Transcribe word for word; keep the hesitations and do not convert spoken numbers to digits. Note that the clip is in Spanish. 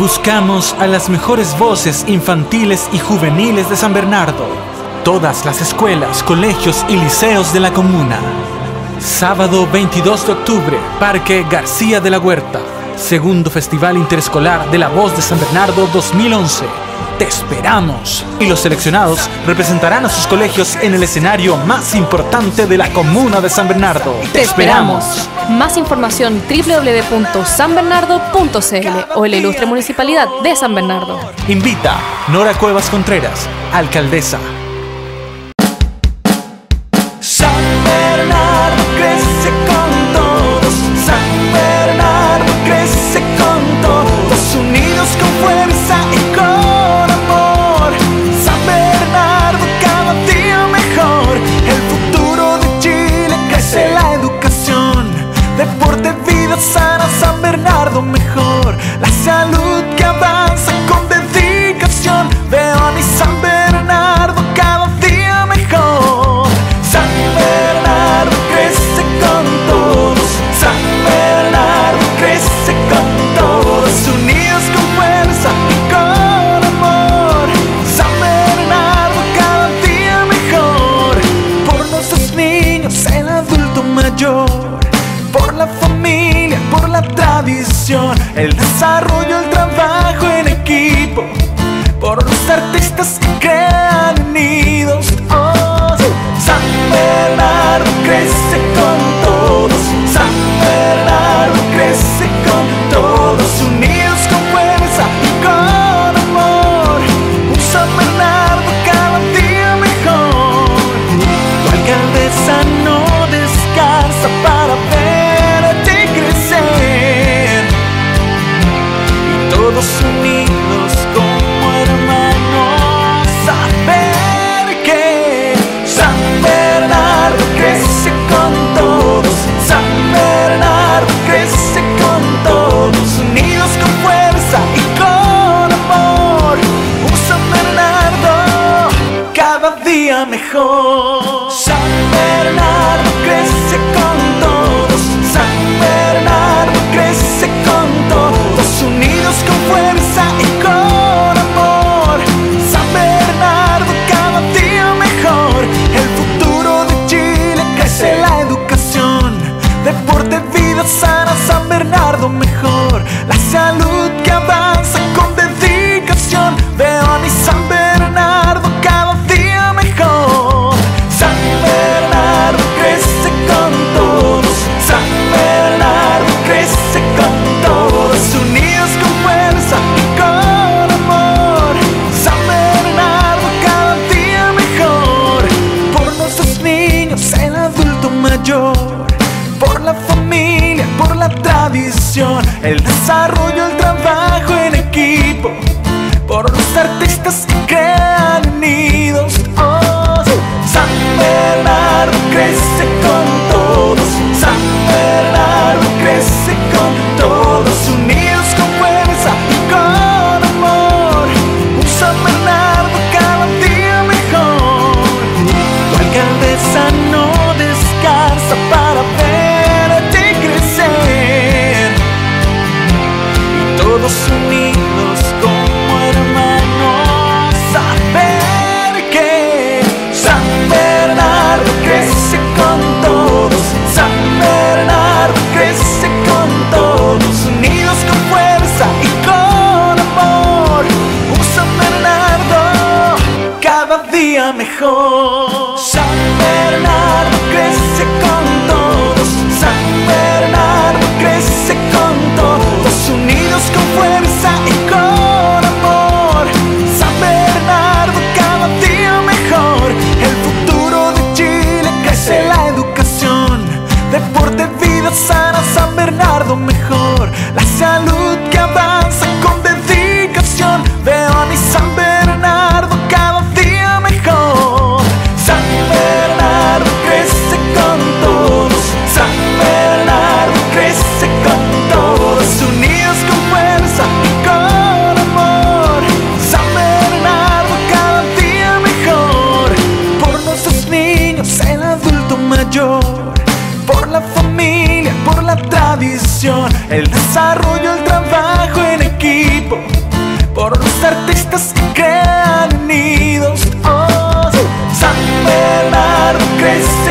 Buscamos a las mejores voces infantiles y juveniles de San Bernardo. Todas las escuelas, colegios y liceos de la comuna. Sábado veintidós de octubre, Parque García de la Huerta. Segundo Festival Interescolar de la Voz de San Bernardo dos mil once. ¡Te esperamos! Y los seleccionados representarán a sus colegios en el escenario más importante de la comuna de San Bernardo. ¡Te esperamos! Más información w w w punto san bernardo punto c l o en la ilustre Municipalidad de San Bernardo. Invita Nora Cuevas Contreras, alcaldesa. San Bernardo crece con todos, San Bernardo crece con todos, unidos con fuerza y con amor. San Bernardo cada día mejor, el futuro de Chile crece la educación, deporte, vida sana, San Bernardo mejor, la salud que avanza con dedicación, veo a mi San Bernardo cada día mejor. San Bernardo crece con todos, San Bernardo crece con todos, unidos con fuerza y con amor. San Bernardo cada día mejor, por nuestros niños, el adulto mayor, por la familia, por la tradición, el desarrollo, el trabajo en equipo, por los artistas que crean unidos. Oh, San Bernardo crece con todos, San Bernardo crece con todos, unidos con fuerza y con amor. Un San Bernardo cada día mejor. Tu alcaldesa no descansa para verte crecer, y todos unidos como hermanos, saber que San Bernardo crece con todos, San Bernardo crece con todos, unidos con fuerza y con amor. Un San Bernardo cada día mejor. San Bernardo crece con todos, San Bernardo crece con todos, unidos con fuerza y con amor. San Bernardo cada día mejor, el futuro de Chile crece la educación, deporte, vida sana, San Bernardo mejor, la salud que avanza con dedicación, veo a mi San Bernardo cada día mejor. San Bernardo crece con todos, San Bernardo crece con todos, unidos con fuerza y con amor. San Bernardo cada día mejor, por nuestros niños, el adulto mayor, por la familia, por la tradición, el desarrollo, el trabajo en equipo, por los artistas que crean unidos. Oh, San Bernardo crece con todos, San Bernardo crece con todos, unidos con fuerza y con amor. Un San Bernardo cada día mejor. Tu alcaldesa no descansa para verte crecer, y todos unidos como hermanos, saber que San Bernardo crece con todos, San Bernardo crece con todos, unidos con fuerza y con amor. Un San Bernardo cada día mejor. San Bernardo crece con todos, San Bernardo crece con todos, unidos con fuerza y con amor. San Bernardo cada día mejor, el futuro de Chile crece la educación, deporte, vida sana, San Bernardo mejor, la salud que avanza con dedicación, veo a mi San Bernardo cada día mejor. San Bernardo crece con todos, San Bernardo crece con todos, unidos con fuerza y con amor. San Bernardo cada día mejor, por nuestros niños, el adulto mayor, por la familia, por la tradición, el desarrollo, el trabajo en equipo, por los artistas que crean nidos. Oh, San Bernardo crece